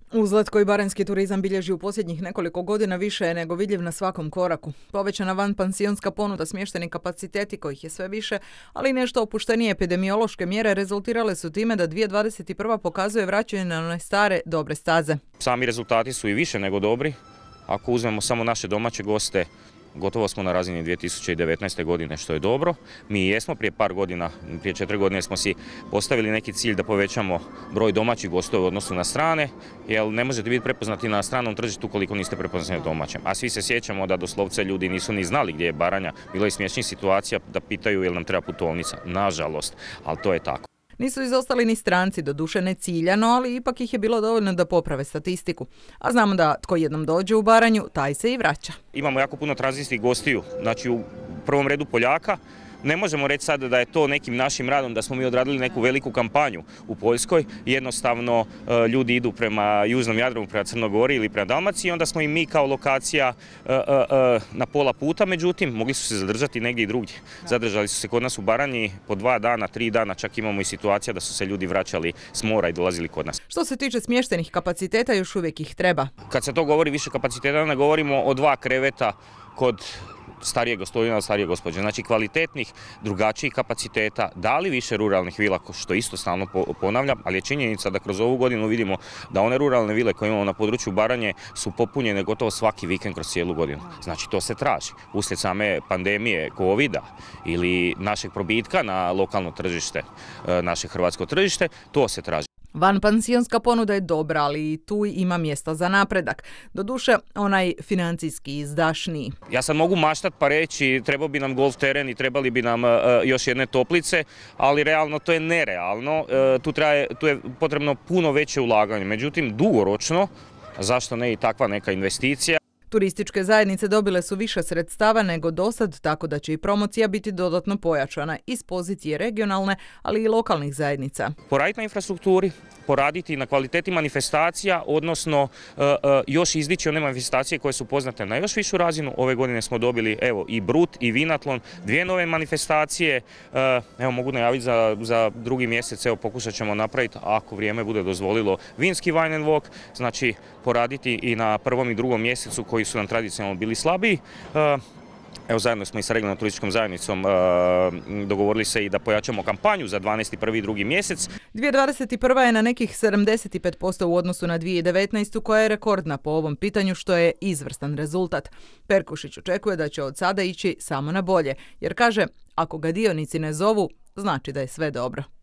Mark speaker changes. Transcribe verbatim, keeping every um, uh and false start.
Speaker 1: Uzlet koji baranjski turizam bilježi u posljednjih nekoliko godina više je nego vidljiv na svakom koraku. Povećana vanpansionska ponuda, smješteni kapaciteti kojih je sve više, ali i nešto opuštenije epidemiološke mjere rezultirale su time da dvije tisuće dvadeset prva pokazuje vraćanje na one stare, dobre staze.
Speaker 2: Sami rezultati su i više nego dobri. Ako uzmemo samo naše domaće goste, gotovo smo na razini dvije tisuće devetnaeste. godine, što je dobro. Mi jesmo prije par godina, prije četiri godine smo si postavili neki cilj da povećamo broj domaćih gostova u odnosu na strane, jer ne možete biti prepoznati na stranom tržištu ukoliko niste prepoznati na domaćem. A svi se sjećamo da doslovce ljudi nisu ni znali gdje je Baranja. Bilo je smiješnih situacija da pitaju jel nam treba putovnica. Nažalost, ali to je tako.
Speaker 1: Nisu izostali ni stranci, doduše ne ciljano, ali ipak ih je bilo dovoljno da poprave statistiku. A znamo da tko jednom dođe u Baranju, taj se i vraća.
Speaker 2: Imamo jako puno tranzitnih gostiju, znači u prvom redu Poljaka. Ne možemo reći sad da je to nekim našim radom, da smo mi odradili neku veliku kampanju u Poljskoj. Jednostavno ljudi idu prema južnom Jadranu, prema Crnoj Gori ili prema Dalmaciji i onda smo i mi kao lokacija na pola puta, međutim mogli su se zadržati negdje i drugdje. Zadržali su se kod nas u Baranji po dva dana, tri dana, čak imamo i situacija da su se ljudi vraćali s mora i dolazili kod nas.
Speaker 1: Što se tiče smještenih kapaciteta, još uvijek ih treba.
Speaker 2: Kad se to govori više kapaciteta, ne govorimo o dva kreveta kod starijeg gospodina, starije gospođe. Znači kvalitetnih, drugačijih kapaciteta, da li više ruralnih vila, što isto stalno ponavljam, ali je činjenica da kroz ovu godinu vidimo da one ruralne vile koje imamo na području Baranje su popunjene gotovo svaki vikend kroz cijelu godinu. Znači to se traži. Uslijed same pandemije covida ili našeg probitka na lokalno tržište, naše hrvatsko tržište, to se traži.
Speaker 1: Vanpansionska ponuda je dobra, ali i tu ima mjesta za napredak. Doduše, onaj financijski izdašniji.
Speaker 2: Ja sad mogu maštat pa reći trebao bi nam golf teren i trebali bi nam uh, još jedne toplice, ali realno to je nerealno. Uh, tu, traje, tu je potrebno puno veće ulaganje. Međutim, dugoročno, zašto ne i takva neka investicija?
Speaker 1: Turističke zajednice dobile su više sredstava nego dosad, tako da će i promocija biti dodatno pojačana iz pozicije regionalne, ali i lokalnih zajednica.
Speaker 2: Poraditi na infrastrukturi, poraditi na kvaliteti manifestacija, odnosno uh, uh, još izdići one manifestacije koje su poznate na još višu razinu. Ove godine smo dobili evo i Brut i Vinatlon, dvije nove manifestacije. Uh, evo mogu najaviti za, za drugi mjesec, evo pokušat ćemo napraviti, ako vrijeme bude dozvolilo, vinski wine and walk, znači poraditi i na prvom i drugom mjesecu koji su nam tradicionalno bili slabiji. Uh, Evo zajedno smo i sa regionalnom turističkom zajednicom uh, dogovorili se i da pojačamo kampanju za dvanaesti, prvi i drugi mjesec.
Speaker 1: dvije tisuće dvadeset prva je na nekih sedamdeset pet posto u odnosu na dvije tisuće devetnaestu. koja je rekordna po ovom pitanju, što je izvrstan rezultat. Perkušić očekuje da će od sada ići samo na bolje, jer kaže, ako ga dionici ne zovu, znači da je sve dobro.